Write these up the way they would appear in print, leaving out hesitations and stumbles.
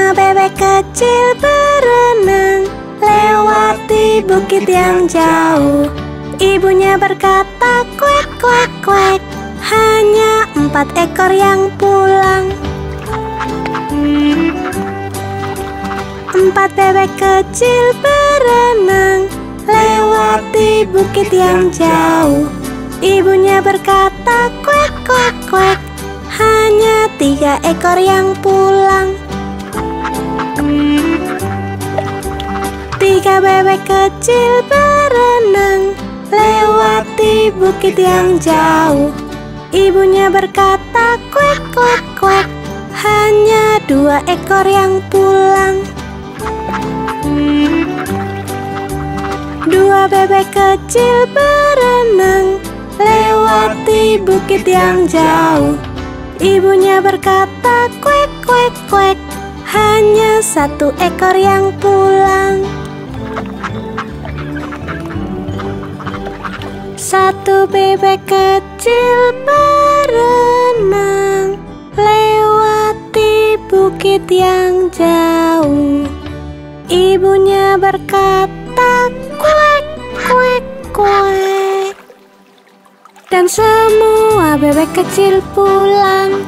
bebek kecil berenang lewati bukit yang jauh. Ibunya berkata, kuek, kuek, kuek. Hanya 4 ekor yang pulang. 4 bebek kecil berenang lewati bukit yang jauh. Ibunya berkata, kuek, kuek, kuek. Hanya 3 ekor yang pulang. 3 bebek kecil berenang lewati bukit yang jauh. Ibunya berkata, kuek, kuek, kuek. Hanya 2 ekor yang pulang. 2 bebek kecil berenang lewati bukit yang jauh. Ibunya berkata, kuek, kuek, kuek. Hanya 1 ekor yang pulang. 1 bebek kecil berenang lewati bukit yang jauh. Ibunya berkata, kuek, kuek, kuek. Dan semua bebek kecil pulang.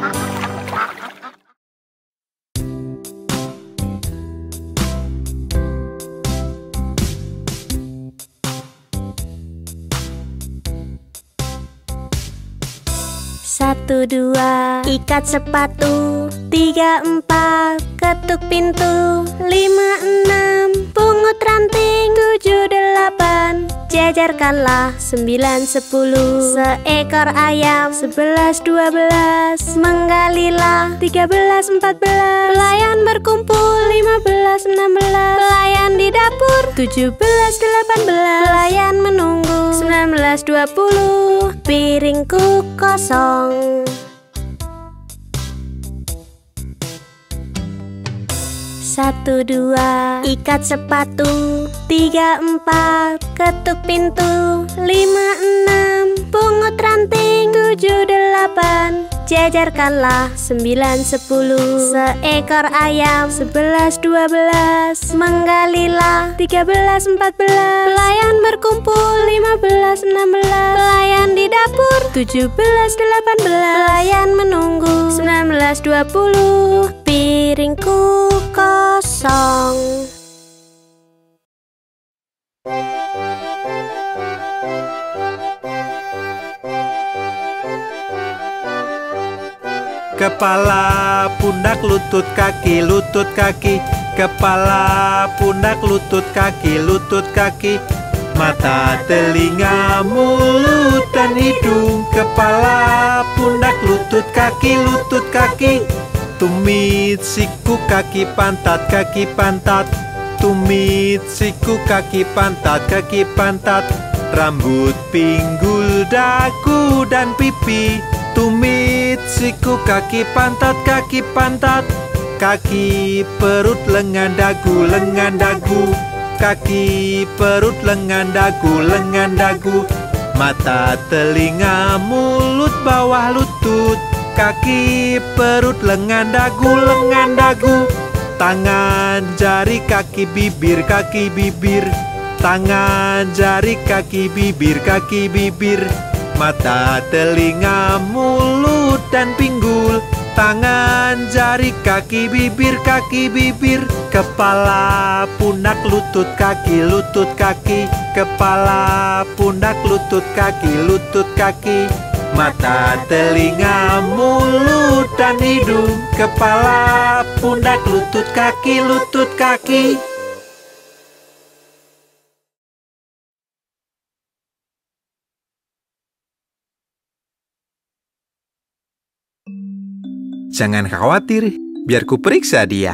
Satu, 2, ikat sepatu. 3, 4, ketuk pintu. 5, 6, pungut ranting. 7, 8, jajarkanlah. 9, 10, seekor ayam. 11, 12, menggalilah. 13, 14, pelayan berkumpul. 15, 16, pelayan di dapur. 17, 18, pelayan menunggu. 19, 20, piringku kosong. 1, 2, ikat sepatu. 3, 4, ketuk pintu. 5, 6, pungut ranting. 7, 8, jajarkanlah. 9, 10, seekor ayam. 11, 12, menggalilah. 13, 14, pelayan berkumpul. 15, 16, pelayan di dapur. 17, 18, pelayan menunggu. 19, 20, piringku kosong. Kepala, pundak, lutut, kaki, lutut, kaki. Kepala, pundak, lutut, kaki, lutut, kaki. Mata, telinga, mulut, dan hidung. Kepala, pundak, lutut, kaki, lutut, kaki. Tumit, siku, kaki, pantat, kaki, pantat. Tumit, siku, kaki, pantat, kaki, pantat. Rambut, pinggul, dagu, dan pipi. Tumit, siku, kaki, pantat, kaki, pantat. Kaki, perut, lengan, dagu, lengan, dagu. Kaki, perut, lengan, dagu, lengan, dagu. Mata, telinga, mulut, bawah lutut. Kaki, perut, lengan, dagu, lengan, dagu. Tangan, jari, kaki, bibir, kaki, bibir. Tangan, jari, kaki, bibir, kaki, bibir. Mata, telinga, mulut, dan pinggul. Tangan, jari, kaki, bibir, kaki, bibir. Kepala, pundak, lutut, kaki, lutut, kaki. Kepala, pundak, lutut, kaki, lutut, kaki. Mata, telinga, mulut, dan hidung. Kepala, pundak, lutut, kaki, lutut, kaki. Jangan khawatir, biar ku periksa dia.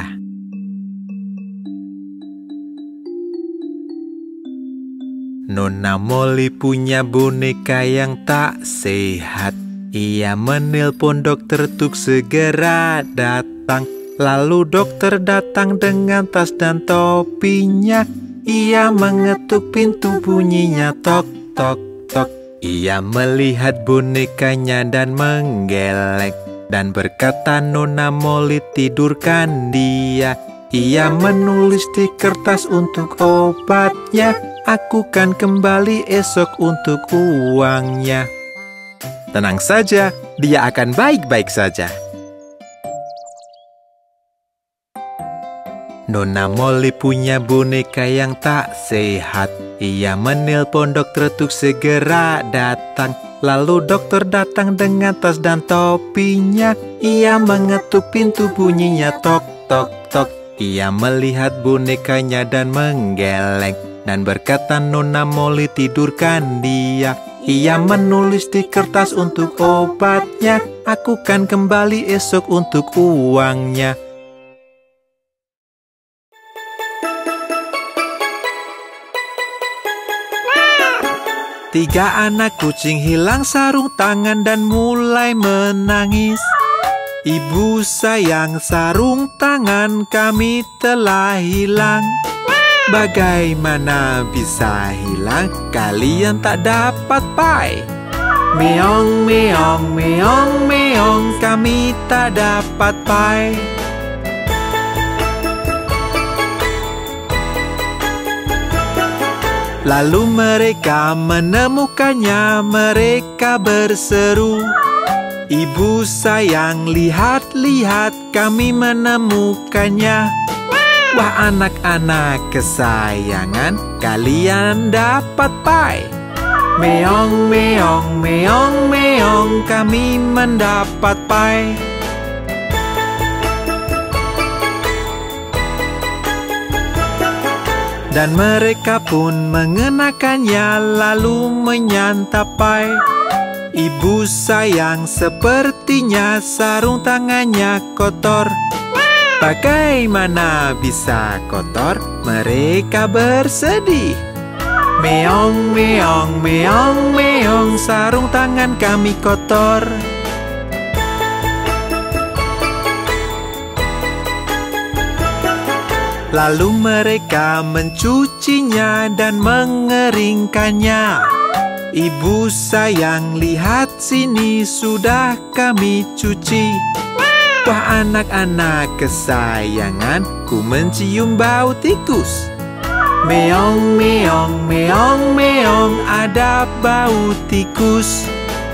Nona Molly punya boneka yang tak sehat. Ia menelpon dokter untuk segera datang. Lalu dokter datang dengan tas dan topinya. Ia mengetuk pintu, bunyinya tok, tok, tok. Ia melihat bonekanya dan menggeleng dan berkata, Nona Molly, tidurkan dia. Ia menulis di kertas untuk obatnya. Aku kan kembali esok untuk uangnya. Tenang saja, dia akan baik-baik saja. Nona Molly punya boneka yang tak sehat. Ia menelpon dokter untuk segera datang. Lalu dokter datang dengan tas dan topinya. Ia mengetuk pintu, bunyinya tok tok tok. Ia melihat bonekanya dan menggeleng dan berkata, Nona Molly, tidurkan dia. Ia menulis di kertas untuk obatnya. Aku kan kembali esok untuk uangnya. Tiga anak kucing hilang sarung tangan dan mulai menangis. Ibu sayang, sarung tangan kami telah hilang. Bagaimana bisa hilang? Kalian tak dapat pai. Meong, meong, meong, meong, kami tak dapat pai. Lalu mereka menemukannya, mereka berseru, Ibu sayang, lihat-lihat kami menemukannya. Wah, anak-anak kesayangan, kalian dapat pai. Meong, meong, meong, meong, kami mendapat pai. Dan mereka pun mengenakannya lalu menyantap pai. Ibu sayang, sepertinya sarung tangannya kotor. Bagaimana bisa kotor? Mereka bersedih. Meong, meong, meong, meong, sarung tangan kami kotor. Lalu mereka mencucinya dan mengeringkannya. Ibu sayang, lihat sini, sudah kami cuci. Wah, anak-anak kesayangan, ku mencium bau tikus. Meong, meong, meong, meong, ada bau tikus.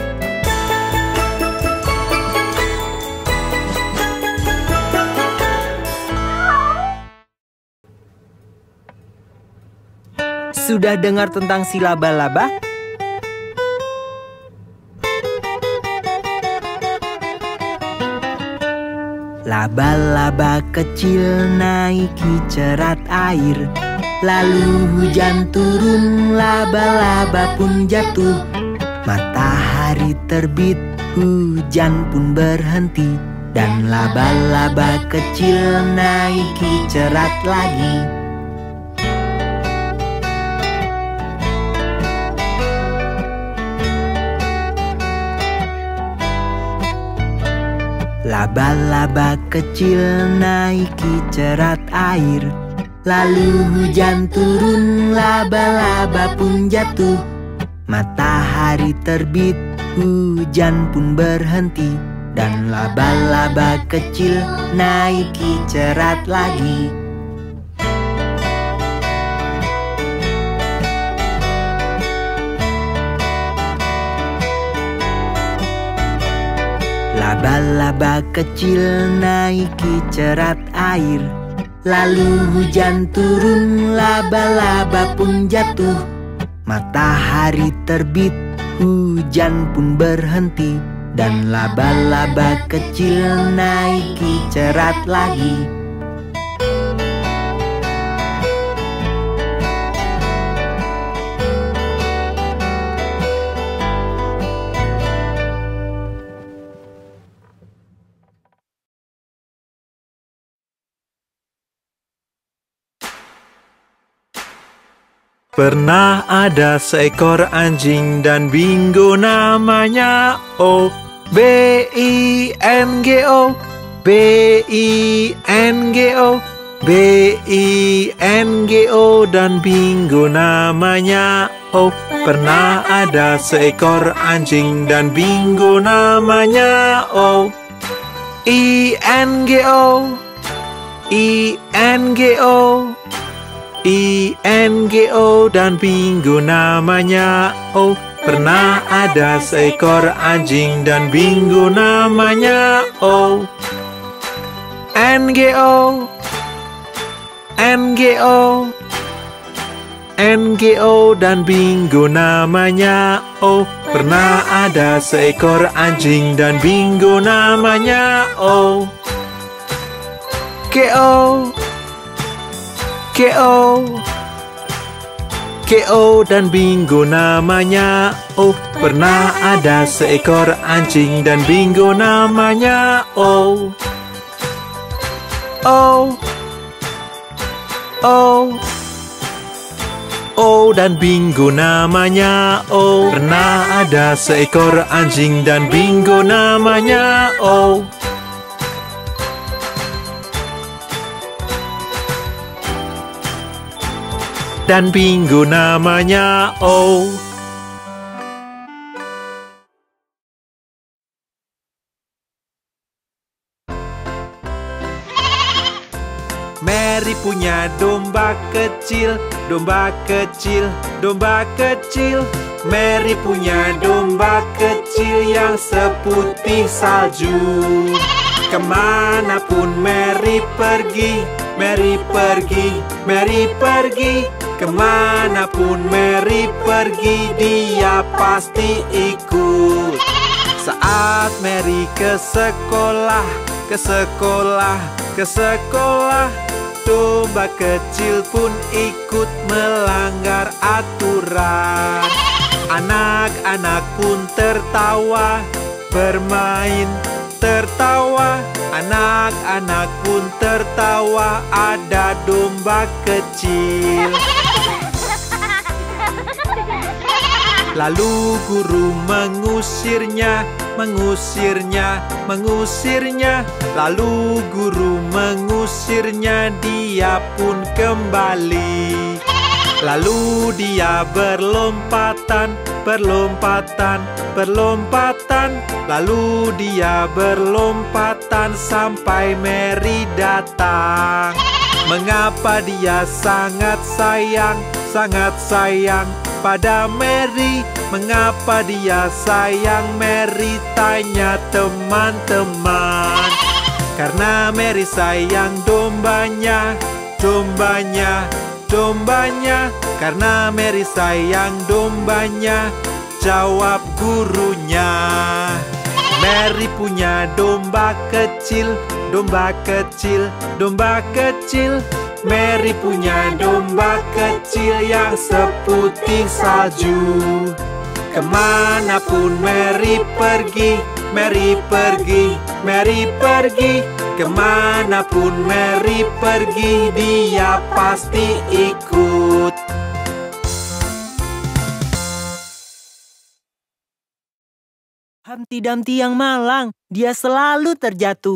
Sudah dengar tentang si laba-laba? Laba-laba kecil naiki cerat air. Lalu hujan turun, laba-laba pun jatuh. Matahari terbit, hujan pun berhenti. Dan laba-laba kecil naiki cerat lagi. Laba-laba kecil naiki cerat air. Lalu hujan turun, laba-laba pun jatuh. Matahari terbit, hujan pun berhenti. Dan laba-laba kecil naiki cerat lagi. Laba-laba kecil naiki cerat air. Lalu hujan turun, laba-laba pun jatuh. Matahari terbit, hujan pun berhenti. Dan laba-laba kecil naiki cerat lagi. Pernah ada seekor anjing dan Bingo namanya. Oh, B-I-N-G-O, B-I-N-G-O, B-I-N-G-O, dan Bingo namanya. Oh, pernah ada seekor anjing dan Bingo namanya. Oh, I-N-G-O, I-N-G-O. I-N-G-O dan Bingo namanya. Oh, pernah ada seekor anjing dan Bingo namanya. Oh, N-G-O. N-G-O. N-G-O dan Bingo namanya. Oh, pernah ada seekor anjing dan Bingo namanya. Oh, K-O. K-O. K-O dan Bingo namanya. Oh, pernah ada seekor anjing dan Bingo namanya. Oh, O. O. O dan Bingo namanya. Oh, pernah ada seekor anjing dan Bingo namanya. Oh, dan Bingo namanya. Oh, Mary punya domba kecil, domba kecil, domba kecil. Mary punya domba kecil yang seputih salju. Kemanapun Mary pergi, Mary pergi, Mary pergi. Kemanapun Mary pergi, dia pasti ikut. Saat Mary ke sekolah, ke sekolah, ke sekolah, domba kecil pun ikut melanggar aturan. Anak-anak pun tertawa, bermain, tertawa. Anak-anak pun tertawa, ada domba kecil. Lalu guru mengusirnya, mengusirnya, mengusirnya. Lalu guru mengusirnya, dia pun kembali. Lalu dia berlompatan, berlompatan, berlompatan. Lalu dia berlompatan sampai Mary datang. Mengapa dia sangat sayang, sangat sayang pada Mary? Mengapa dia sayang Mary? Tanya teman-teman. Karena Mary sayang dombanya, dombanya, dombanya. Karena Mary sayang dombanya, jawab gurunya. Mary punya domba kecil, domba kecil, domba kecil. Mary punya domba kecil yang seputih salju. Kemanapun Mary pergi, Mary pergi, Mary pergi. Kemanapun Mary pergi, dia pasti ikut. Humpty Dumpty yang malang, dia selalu terjatuh.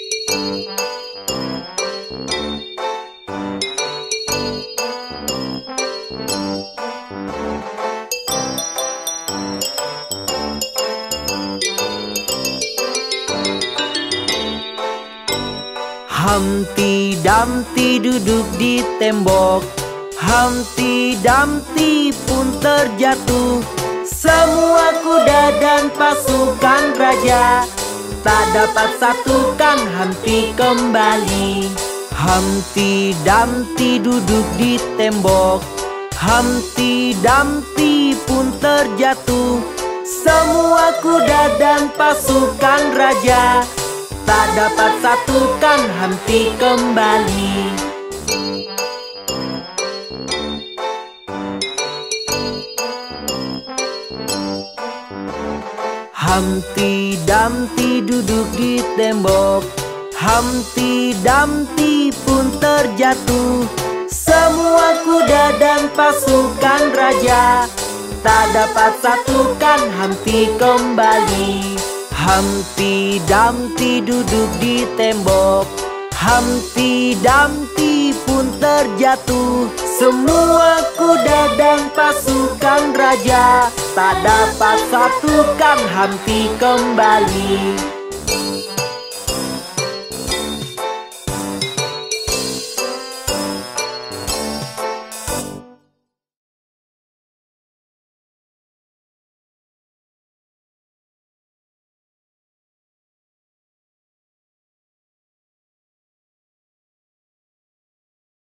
Humpty Dumpty duduk di tembok. Humpty Dumpty pun terjatuh. Semua kuda dan pasukan raja tak dapat satukan Humpty kembali. Humpty Dumpty duduk di tembok. Humpty Dumpty pun terjatuh. Semua kuda dan pasukan raja tak dapat satukan Humpty kembali. Humpty Dumpty duduk di tembok. Humpty Dumpty pun terjatuh. Semua kuda dan pasukan raja tak dapat satukan Humpty kembali. Humpty Dumpty duduk di tembok. Humpty Dumpty pun terjatuh. Semua kuda dan pasukan raja tak dapat satukan Humpty kembali.